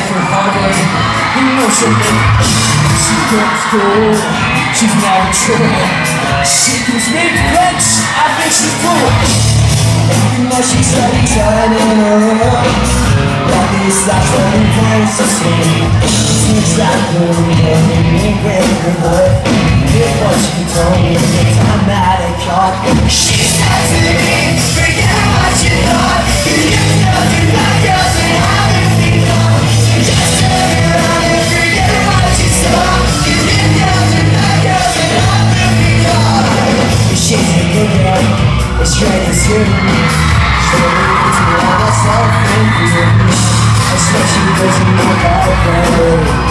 for hardly emotionally. She goes to school, she's never true. She can speak French, I think she's cool. Even though she studies turning around, but these last learning things to see. Seems like the beginning with her boyfriend. Here's what she told me the time that I caught. She said to me, forget what you thought. You know you're not girls and how they feel. Just turn around and forget what you saw. You know you're not girls and how they feel. She's a good girl, it's straight as you. She'll leave it to all myself and you. I swear she doesn't know about that.